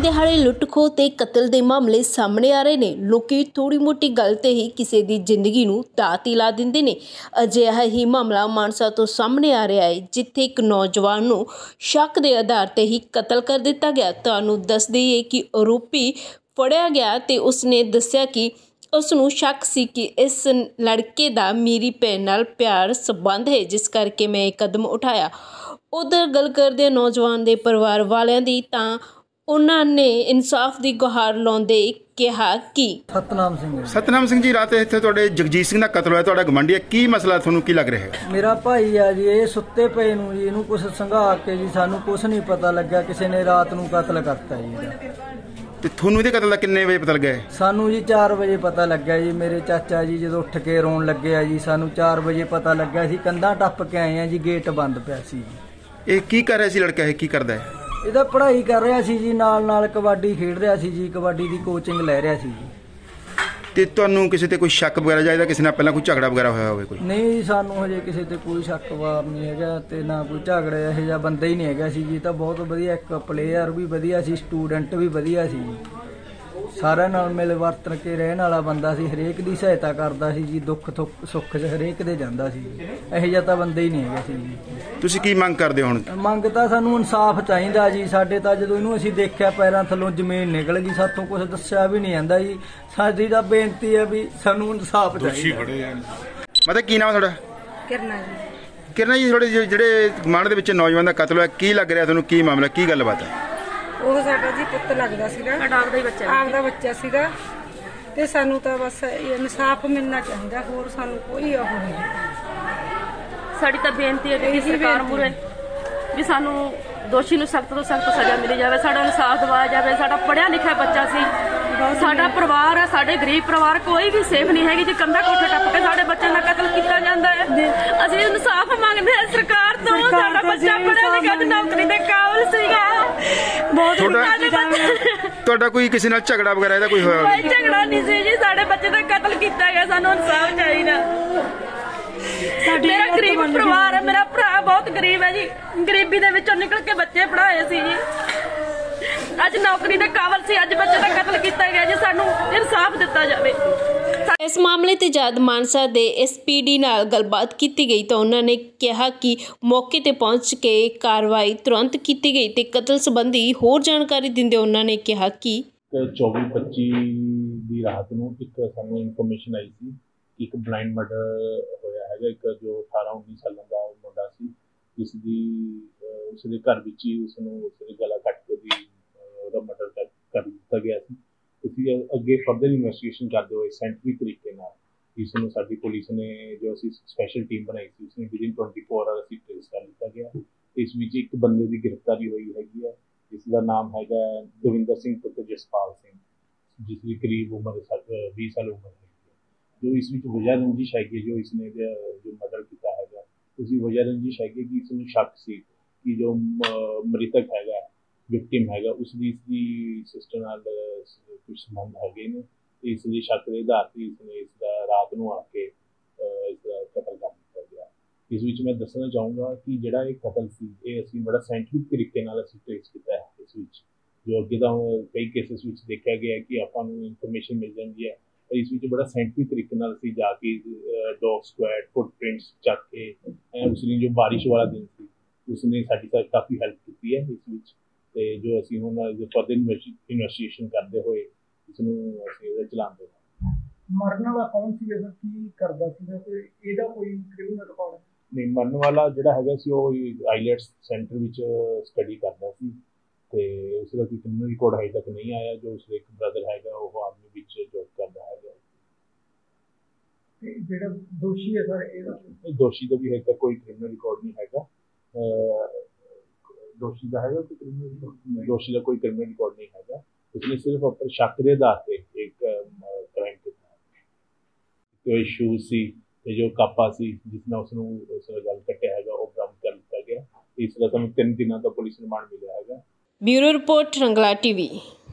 ਦਿਹਾੜੇ ਲੁੱਟ ਖੋਹ ਤੇ ਕਤਲ ਦੇ ਮਾਮਲੇ ਸਾਹਮਣੇ ਆ ਰਹੇ ਨੇ। ਲੋਕੀ ਥੋੜੀ ਮੋਟੀ ਗੱਲ ਤੇ ਹੀ ਕਿਸੇ ਦੀ ਜ਼ਿੰਦਗੀ ਨੂੰ ਦਾਅ ਲਾ ਦਿੰਦੇ ਨੇ। ਅਜਿਹਾ ਹੀ ਮਾਮਲਾ ਮਾਨਸਾ ਤੋਂ ਸਾਹਮਣੇ ਆ ਰਿਹਾ ਹੈ, ਜਿੱਥੇ ਇੱਕ ਨੌਜਵਾਨ ਨੂੰ ਸ਼ੱਕ ਦੇ ਆਧਾਰ ਤੇ ਹੀ ਕਤਲ ਕਰ ਦਿੱਤਾ ਗਿਆ। ਤੁਹਾਨੂੰ ਦੱਸ ਦਈਏ ਕਿ ਆਰੋਪੀ ਫੜਿਆ ਗਿਆ ਤੇ ਉਸਨੇ ਦੱਸਿਆ ਕਿ ਉਸ ਨੂੰ ਸ਼ੱਕ ਸੀ ਕਿ ਇਸ ਲੜਕੇ ਦਾ ਮੇਰੀ ਭੈਣ ਨਾਲ ਪਿਆਰ ਸੰਬੰਧ ਹੈ, ਜਿਸ ਕਰਕੇ ਮੈਂ ਇਹ ਕਦਮ ਉਠਾਇਆ। उधर गल करदे नौजवान दे परिवार वालियां दी तां उन्हां ने इंसाफ दी गुहार लाउंदे कहा कि सतनाम सिंह जी रात इत्थे तुहाडे जगजीत सिंह दा कतल होया, तुहाडा गवांढी है, की मसला तुहानूं की लग रहा है? मेरा भाई है जी, ये सुत्ते पे नूं जी इहनूं कुछ संघा के जी सानूं कुछ नहीं पता लग्या, किसी ने रात नूं कतल करता जी। ते तुहानूं इहदे कतल दा किन्ने बजे पता लग्या? सानूं जी 4 बजे पता लग्या जी। मेरे चाचा जी जदों उठ के रोण लगे जी, सानूं 4 बजे पता लग्या सी। कंधां टप के आए हैं जी, गेट बंद पिया सी जी। ਇਹ ਕੀ ਕਰ ਰਿਹਾ ਸੀ ਲੜਕਾ? ਇਹ ਕੀ ਕਰਦਾ ਹੈ? ਇਹਦਾ ਪੜ੍ਹਾਈ ਕਰ ਰਿਹਾ ਸੀ ਜੀ, ਨਾਲ ਕਬੱਡੀ ਖੇਡ ਰਿਹਾ ਸੀ ਜੀ, ਕਬੱਡੀ ਦੀ ਕੋਚਿੰਗ ਲੈ ਰਿਹਾ ਸੀ ਜੀ। ਤੇ ਤੁਹਾਨੂੰ ਕਿਸੇ ਤੇ ਕੋਈ ਸ਼ੱਕ ਵਗੈਰਾ ਜਾਂ ਇਹਦਾ ਕਿਸੇ ਨਾਲ ਪਹਿਲਾਂ ਕੋਈ ਝਗੜਾ ਵਗੈਰਾ ਹੋਇਆ ਹੋਵੇ? ਕੋਈ ਨਹੀਂ, ਸਾਨੂੰ ਹਜੇ ਕਿਸੇ ਤੇ ਕੋਈ ਸ਼ੱਕ ਵਾਰ ਨਹੀਂ ਹੈਗਾ ਤੇ ਨਾ ਕੋਈ ਝਗੜਾ ਇਹੋ ਜਿਹਾ ਬੰਦਾ ਹੀ ਨਹੀਂ ਹੈਗਾ ਸੀ ਜੀ। ਤਾਂ ਬਹੁਤ ਵਧੀਆ, ਇੱਕ ਪਲੇਅਰ ਵੀ ਵਧੀਆ ਸੀ, ਸਟੂਡੈਂਟ ਵੀ ਵਧੀਆ ਸੀ ਜੀ, ਸਾਰਿਆਂ ਨਾਲ ਮਿਲ ਵਰਤਣ ਕੇ ਰਹਿਣ ਵਾਲਾ ਬੰਦਾ ਸੀ, ਹਰੇਕ ਦੀ ਸਹਾਇਤਾ ਕਰਦਾ ਸੀ ਜੀ, ਦੁੱਖ ਸੁੱਖ 'ਚ ਹਰੇਕ ਦੇ ਜਾਂਦਾ ਸੀ। ਇਹੋ ਜਿਹਾ ਤਾਂ ਬੰਦਾ ਹੀ ਨਹੀਂ ਹੈਗਾ ਸੀ ਜੀ। ਤੁਸੀਂ ਕੀ ਮੰਗ ਕਰਦੇ ਹੋ ਹੁਣ? ਮੰਗ ਤਾਂ ਸਾਨੂੰ ਇਨਸਾਫ ਚਾਹੀਦਾ ਜੀ। ਸਾਡੇ ਤਾਂ ਜਦੋਂ ਇਹਨੂੰ ਅਸੀਂ ਦੇਖਿਆ ਪੈਰਾਂ ਥੱਲੋਂ ਜ਼ਮੀਨ ਨਿਕਲ ਗਈ, ਸਾਥੋਂ ਕੁਝ ਦੱਸਿਆ ਵੀ ਨਹੀਂ ਜਾਂਦਾ ਜੀ। ਸਾਡੀ ਤਾਂ ਬੇਨਤੀ ਹੈ ਵੀ ਸਾਨੂੰ ਇਨਸਾਫ ਚਾਹੀਦਾ। ਮਤਲਬ ਕੀ ਨਾਮ ਹੈ ਤੁਹਾਡਾ? ਕਿਰਨਾ ਜੀ। ਕਿਰਨਾ ਜੀ, ਤੁਹਾਡੇ ਜਿਹੜੇ ਗਮਾਂਡ ਦੇ ਵਿੱਚ ਨੌਜਵਾਨ ਦਾ ਕਤਲ ਹੋਇਆ, ਕੀ ਲੱਗ ਰਿਹਾ ਤੁਹਾਨੂੰ? ਕੀ ਮਾਮਲਾ, ਕੀ ਗੱਲਬਾਤ ਹੈ? ਉਹ ਸਾਡਾ ਜੀ ਪੁੱਤ ਲੱਗਦਾ ਸੀਗਾ, ਆਪਦਾ ਬੱਚਾ ਸੀਗਾ ਤੇ ਸਾਨੂੰ ਤਾਂ ਬਸ ਇਨਸਾਫ ਮਿਲਣਾ ਚਾਹੀਦਾ, ਹੋਰ ਸਾਨੂੰ ਕੋਈ ਉਹ ਨਹੀਂ। ਸਾਡੀ ਤਾਂ ਬੇਨਤੀ ਹੈ ਕਿ ਸਰਕਾਰ ਮੂਹਰੇ ਵੀ ਸਾਨੂੰ ਦੋਸ਼ੀ ਨੂੰ ਸਖਤ ਤੋਂ ਸਖਤ ਸਜ਼ਾ ਮਿਲੀ ਜਾਵੇ, ਸਾਡਾ ਇਨਸਾਫ ਦਿਵਾਇਆ ਜਾਵੇ। ਸਾਡਾ ਪੜ੍ਹਿਆ ਲਿਖਿਆ ਬੱਚਾ ਸੀ, ਸਾਡਾ ਪਰਿਵਾਰ ਹੈ, ਸਾਡੇ ਗਰੀਬ ਪਰਿਵਾਰ ਕੋਈ ਵੀ ਸੇਫ ਨਹੀਂ ਹੈਗੀ ਜੀ। ਕੰਧਾ ਕੋਠੇ ਟੱਪ ਕੇ ਸਾਡੇ ਬੱਚੇ ਦਾ ਕਤਲ ਕੀਤਾ ਜਾਂਦਾ ਹੈ। ਅਸੀਂ ਇਨਸਾਫ ਮੰਗਦੇ ਹਾਂ ਸਰਕਾਰ ਤੋਂ। ਸਾਡਾ ਬੱਚਾ ਪੜ੍ਹਿਆ ਲਿਖਿਆ ਤੇ ਨੌਕਰੀ ਦੇ ਕਾਬਿਲ ਸੀਗਾ। ਤੁਹਾਡਾ ਕੋਈ ਕਿਸੇ ਨਾਲ ਝਗੜਾ ਵਗੈਰਾ ਇਹਦਾ ਕੋਈ ਹੋਇਆ? ਕੋਈ ਝਗੜਾ ਨਹੀਂ ਸੀ ਜੀ, ਸਾਡੇ ਬੱਚੇ ਦਾ ਕਤਲ ਕੀਤਾ ਗਿਆ, ਸਾਨੂੰ ਇਨਸਾਫ ਚਾਹੀਦਾ। ਮੇਰਾ ਗਰੀਬ ਪਰਿਵਾਰ ਹੈ, ਮੇਰਾ ਭਰਾ ਬਹੁਤ ਗਰੀਬ ਹੈ ਜੀ, ਗਰੀਬੀ ਦੇ ਵਿੱਚੋਂ ਨਿਕਲ ਕੇ ਬੱਚੇ ਪੜ੍ਹਾਏ ਸੀ ਜੀ। ਅੱਜ ਨੌਕਰੀ ਦੇ ਕਾਬਿਲ ਸੀ, ਅੱਜ ਬੱਚੇ ਦਾ ਕਤਲ ਕੀਤਾ ਗਿਆ ਜੀ। ਸਾਨੂੰ ਇਨਸਾਫ ਦਿੱਤਾ ਜਾਵੇ। ਇਸ ਮਾਮਲੇ ਤੇ ਜਦ ਮਾਨਸਾ ਦੇ SPD ਨਾਲ ਗੱਲਬਾਤ ਕੀਤੀ ਗਈ ਤਾਂ ਉਹਨਾਂ ਨੇ ਕਿਹਾ ਕਿ ਮੌਕੇ ਤੇ ਪਹੁੰਚ ਕੇ ਕਾਰਵਾਈ ਤੁਰੰਤ ਕੀਤੀ ਗਈ ਤੇ ਕਤਲ ਸੰਬੰਧੀ ਹੋਰ ਜਾਣਕਾਰੀ ਦਿੰਦੇ ਉਹਨਾਂ ਨੇ ਕਿਹਾ ਕਿ 24-25 ਦੀ ਰਾਤ ਨੂੰ ਇੱਕ ਸਾਨੂੰ ਇਨਫੋਰਮੇਸ਼ਨ ਆਈ ਸੀ ਕਿ ਇੱਕ ਬਲਾਈਂਡ ਮਰਡਰ ਹੋਇਆ ਹੈਗਾ। ਇੱਕ ਜੋ 18-19 ਸਾਲਾਂ ਦਾ ਮੁੰਡਾ ਸੀ, ਜਿਸ ਦੀ ਉਸਦੇ ਘਰ ਵਿੱਚ ਹੀ ਉਸਨੂੰ ਉਸਦੇ ਗਲਾ ਕੱਟ ਕੇ ਉਹਦਾ ਮਰਡਰ ਕਰ ਦਿੱਤਾ ਗਿਆ ਸੀ। ਅਸੀਂ ਅੱਗੇ ਫਰਦਰ ਇਨਵੈਸਟੀਗੇਸ਼ਨ ਕਰਦੇ ਹੋਏ ਸਾਇੰਟਿਫਿਕ ਤਰੀਕੇ ਨਾਲ ਇਸ ਨੂੰ ਸਾਡੀ ਪੁਲਿਸ ਨੇ, ਜੋ ਅਸੀਂ ਸਪੈਸ਼ਲ ਟੀਮ ਬਣਾਈ ਸੀ, ਉਸਨੇ ਵਿਦਿਨ 24 ਆਵਰ ਅਸੀਂ ਟ੍ਰੇਸ ਕਰ ਲਿੱਤਾ ਗਿਆ। ਇਸ ਵਿੱਚ ਇੱਕ ਬੰਦੇ ਦੀ ਗ੍ਰਿਫਤਾਰੀ ਹੋਈ ਹੈਗੀ ਹੈ, ਜਿਸ ਦਾ ਨਾਮ ਹੈਗਾ ਦਵਿੰਦਰ ਸਿੰਘ ਪੁੱਤਰ ਜਸਪਾਲ ਸਿੰਘ, ਜਿਸ ਦੀ ਕਰੀਬ ਉਮਰ 20 ਸਾਲ ਉਮਰ ਹੈਗੀ ਹੈ। ਜੋ ਇਸ ਵਿੱਚ ਵਜ੍ਹਾ ਰੰਜਿਸ਼ ਹੈਗੀ, ਜੋ ਇਸਨੇ ਜੋ ਮਰਡਰ ਕੀਤਾ ਹੈਗਾ, ਉਸਦੀ ਵਜ੍ਹਾ ਰੰਜਿਸ਼ ਹੈਗੀ ਕਿ ਇਸਨੂੰ ਸ਼ੱਕ ਸੀ ਕਿ ਜੋ ਮ੍ਰਿਤਕ ਹੈਗਾ, ਵਿਕਟਿਮ ਹੈਗਾ, ਉਸਦੀ ਸਿਸਟਰ ਨਾਲ ਕੁਝ ਸੰਬੰਧ ਹੈਗੇ ਨੇ। ਇਸ ਲਈ ਸ਼ੱਕ ਦੇ ਆਧਾਰ ਤੇ ਇਸਨੇ ਇਸਦਾ ਰਾਤ ਨੂੰ ਆ ਕੇ ਇਸਦਾ ਕਤਲ ਕਰ ਦਿੱਤਾ ਗਿਆ। ਇਸ ਵਿੱਚ ਮੈਂ ਦੱਸਣਾ ਚਾਹੂੰਗਾ ਕਿ ਜਿਹੜਾ ਇਹ ਕਤਲ ਸੀ, ਇਹ ਅਸੀਂ ਬੜਾ ਸਾਇੰਟਿਫਿਕ ਤਰੀਕੇ ਨਾਲ ਅਸੀਂ ਟ੍ਰੇਸ ਕੀਤਾ ਹੈ। ਇਸ ਵਿੱਚ ਜੋ ਅੱਗੇ ਤਾਂ ਕਈ ਕੇਸਿਸ ਵਿੱਚ ਦੇਖਿਆ ਗਿਆ ਕਿ ਆਪਾਂ ਨੂੰ ਇਨਫੋਰਮੇਸ਼ਨ ਮਿਲ ਜਾਂਦੀ ਹੈ, ਪਰ ਇਸ ਵਿੱਚ ਬੜਾ ਸਾਇੰਟਿਫਿਕ ਤਰੀਕੇ ਨਾਲ ਅਸੀਂ ਜਾ ਕੇ ਡੌਗ ਸਕੁਐਡ, ਫੁੱਟਪ੍ਰਿੰਟਸ ਚੱਕ ਕੇ, ਉਸਨੇ ਜੋ ਬਾਰਿਸ਼ ਵਾਲਾ ਦਿਨ ਸੀ, ਉਸਨੇ ਸਾਡੀ ਕਾਫੀ ਹੈਲਪ ਕੀਤੀ ਹੈ ਇਸ ਵਿੱਚ। ਤੇ ਜੋ ਅਸੀਂ ਹੁਣ ਫਰਦਰ ਇਨਵੈਸਟੀਗੇਸ਼ਨ ਕਰਦੇ ਹੋਏ ਇਸ ਨੂੰ ਅਸੀਂ ਇਹਦਾ ਚਲਾਉਂਦੇ ਹਾਂ। ਮਰਨ ਵਾਲਾ ਕੌਣ ਸੀ, ਕੀ ਕਰਦਾ ਸੀਗਾ, ਤੇ ਇਹਦਾ ਕੋਈ ਕ੍ਰਿਮੀਨਲ ਰਿਕਾਰਡ? ਨਹੀਂ, ਮਰਨ ਵਾਲਾ ਜਿਹੜਾ ਹੈਗਾ ਸੀ ਉਹ ਆਈਲੈਟਸ ਸੈਂਟਰ ਵਿੱਚ ਸਟੱਡੀ ਕਰਦਾ ਸੀ ਤੇ ਉਸਦਾ ਕੋਈ ਕ੍ਰਿਮੀਨਲ ਰਿਕਾਰਡ ਹਜੇ ਤੱਕ ਨਹੀਂ ਆਇਆ। ਜੋ ਉਸਦਾ ਇੱਕ ਬ੍ਰਦਰ ਹੈਗਾ ਉਹ ਆਰਮੀ ਵਿੱਚ ਜੌਬ ਕਰਦਾ ਹੈਗਾ। ਤੇ ਜਿਹੜਾ ਦੋਸ਼ੀ ਹੈ ਸਰ, ਇਹਦਾ ਦੋਸ਼ੀ ਦਾ ਵੀ ਹਜੇ ਤੱਕ ਕੋਈ ਕ੍ਰਿਮੀਨਲ ਰਿਕਾਰਡ ਨਹੀਂ ਹੈਗਾ। ਦੋਸ਼ੀ ਦਾ ਹੈਗਾ ਕੋਈ ਕ੍ਰਿਮੀਨਲ, ਦੋਸ਼ੀ ਦਾ ਕੋਈ ਕ੍ਰਿਮੀਨਲ ਰਿਕਾਰਡ ਨਹੀਂ ਹੈਗਾ। ਉਸਨੇ ਸਿਰਫ ਆਪਣੇ ਸ਼ੱਕ ਦੇ ਆਧਾਰ ਤੇ ਇੱਕ ਕ੍ਰਾਈਮ ਕੀਤਾ। ਜੋ ਸ਼ੂਜ਼ ਸੀ ਤੇ ਜੋ ਕਾਪਾ ਸੀ ਜਿਸ ਨਾਲ ਉਸਨੂੰ ਉਸ ਗੱਲ ਕੱਟਿਆ ਹੈਗਾ, ਉਹ ਬਰਾਮਦ ਕਰ ਲਿੱਤਾ ਗਿਆ। ਇਸ ਤਰ੍ਹਾਂ ਸਾਨੂੰ 3 ਦਿਨਾਂ ਦਾ ਪੁਲਿਸ ਰਿਮਾਂਡ ਮਿਲਿਆ ਹੈਗਾ। Bureau report, Rangla TV।